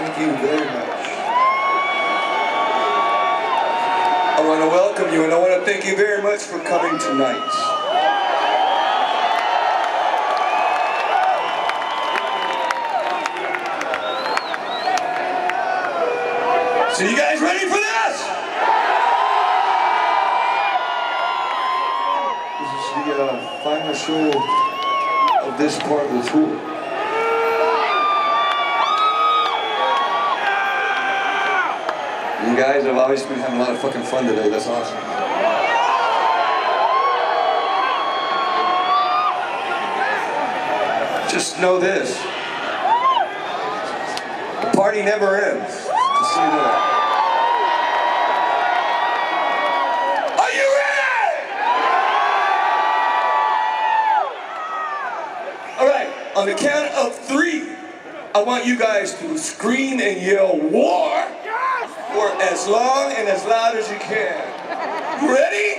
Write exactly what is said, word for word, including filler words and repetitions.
thank you very much. I want to welcome you, and I want to thank you very much for coming tonight. So you guys ready for this? This is the uh, final show of this part of the tour. You guys have obviously been having a lot of fucking fun today. That's awesome. Just know this. The party never ends. Just so you know that. Are you ready? All right, on the count of three, I want you guys to scream and yell war for as long and as loud as you can. You ready?